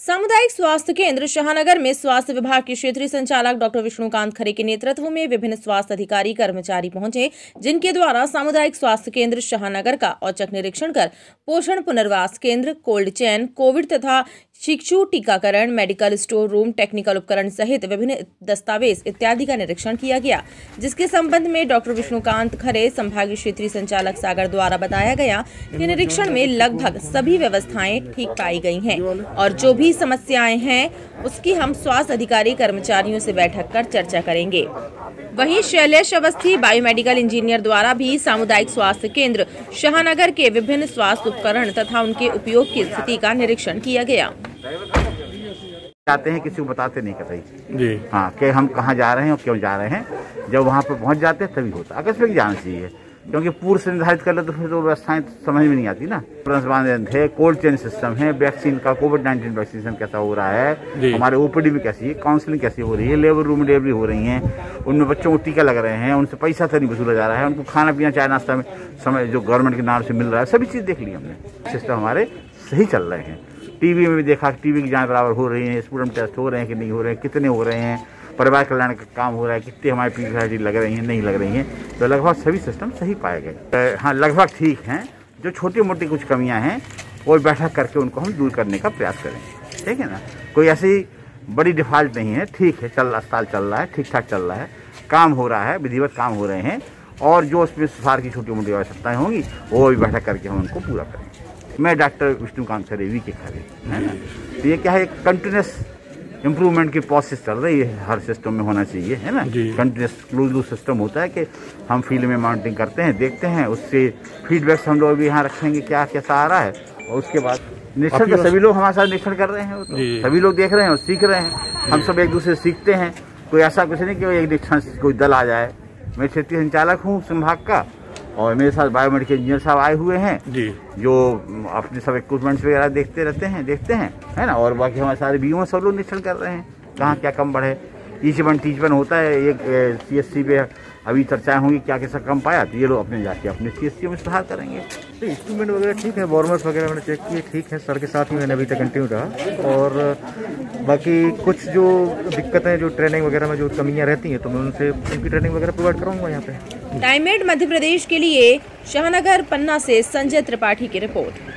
सामुदायिक स्वास्थ्य केंद्र शाहनगर में स्वास्थ्य विभाग के क्षेत्रीय संचालक डॉक्टर विष्णुकांत खरे के नेतृत्व में विभिन्न स्वास्थ्य अधिकारी कर्मचारी पहुंचे, जिनके द्वारा सामुदायिक स्वास्थ्य केंद्र शाहनगर का औचक निरीक्षण कर पोषण पुनर्वास केंद्र, कोल्ड चेन, कोविड तथा शिशु टीकाकरण, मेडिकल स्टोर रूम, टेक्निकल उपकरण सहित विभिन्न दस्तावेज इत्यादि का निरीक्षण किया गया, जिसके संबंध में डॉक्टर विष्णुकांत खरे संभागीय क्षेत्रीय संचालक सागर द्वारा बताया गया कि निरीक्षण में लगभग सभी व्यवस्थाएं ठीक पाई गई हैं और जो भी समस्याएं हैं उसकी हम स्वास्थ्य अधिकारी कर्मचारियों से बैठक कर चर्चा करेंगे। वहीं शैलेश अवस्थी बायोमेडिकल इंजीनियर द्वारा भी सामुदायिक स्वास्थ्य केंद्र शाहनगर के विभिन्न स्वास्थ्य उपकरण तथा उनके उपयोग की स्थिति का निरीक्षण किया गया। जाते हैं, किसी को बताते नहीं कतई जी। हाँ, कि हम कहाँ जा रहे हैं और क्यों जा रहे हैं। जब वहाँ पर पहुँच जाते हैं तभी होता है। आकस्मिक जाना चाहिए, क्योंकि पूर्व से निर्धारित कर ले तो फिर तो व्यवस्थाएं समझ में नहीं आती ना। है, कोल्ड चेन सिस्टम है, वैक्सीन का कोविड-19 वैक्सीनेशन कैसा हो रहा है, हमारे ओपीडी में कैसी है, काउंसलिंग कैसी हो रही है, लेबर रूम डिलीवरी हो रही है, उनमें बच्चों को टीका लग रहे हैं, उनसे पैसा तो नहीं वसूला जा रहा है, उनको खाना पीना चाय नाश्ता में समय जो गवर्नमेंट के नाम से मिल रहा है, सभी चीज़ देख ली हमने। सिस्टम हमारे सही चल रहे हैं। टीवी में भी देखा, टीवी की जांच बराबर हो रही है, स्पूडम टेस्ट हो रहे हैं कि नहीं हो रहे हैं, कितने हो रहे हैं, परिवार कल्याण का काम हो रहा है, कितनी हमारी पीपीआईडी लग रही हैं, नहीं लग रही हैं, तो लगभग सभी सिस्टम सही पाए गए। हाँ, लगभग ठीक हैं। जो छोटी मोटी कुछ कमियां हैं वो बैठक करके उनको हम दूर करने का प्रयास करें, ठीक है ना। कोई ऐसी बड़ी डिफॉल्ट नहीं है, ठीक है, अस्पताल चल रहा है, ठीक ठाक चल रहा है, काम हो रहा है, विधिवत काम हो रहे हैं, और जो उसमें सुधार की छोटी मोटी आवश्यकताएँ होंगी वो भी बैठक करके हम उनको पूरा करेंगे। मैं डॉक्टर विष्णुकांत खरे वी.के. खरे, है ना। तो ये क्या है, एक कंटिन्यूस इम्प्रूवमेंट की प्रोसेस चल रही है, हर सिस्टम में होना चाहिए, है ना। कंटिन्यूस क्लोज लूप सिस्टम होता है कि हम फील्ड में मॉनिटरिंग करते हैं, देखते हैं, उससे फीडबैक्स हम लोग भी यहाँ रखेंगे क्या कैसा आ रहा है, और उसके बाद निरीक्षण का सभी लोग हमारे साथ निरीक्षण कर रहे हैं, तो सभी लोग देख रहे हैं और सीख रहे हैं। हम सब एक दूसरे से सीखते हैं। कोई ऐसा कुछ नहीं कि एक निरीक्षण कोई दल आ जाए। मैं क्षेत्रीय संचालक हूँ संभाग का, और मेरे साथ बायोमेडिकल इंजीनियर साहब आए हुए हैं जी, जो अपने सब इक्विपमेंट्स वगैरह देखते हैं, है ना। और बाकी हमारे सारे बीओ सब लोग निरीक्षण कर रहे हैं कहाँ क्या कम बढ़े। टीच वन होता है, एक सीएससी पे अभी चर्चाएं होंगी क्या कैसा कम पाया, तो ये लोग अपने जाके अपने सीएससी में सुधार करेंगे। तो इंस्ट्रूमेंट वगैरह ठीक है, बॉर्मर्स वगैरह मैंने चेक किए, ठीक है। सर के साथ ही मैंने अभी तक कंटिन्यू रहा, और बाकी कुछ जो दिक्कतें जो ट्रेनिंग वगैरह में जो कमियां रहती हैं तो मैं उनसे उनकी ट्रेनिंग वगैरह प्रोवाइड कराऊंगा यहाँ पे। टाइम8 मध्य प्रदेश के लिए शाहनगर पन्ना से संजय त्रिपाठी की रिपोर्ट।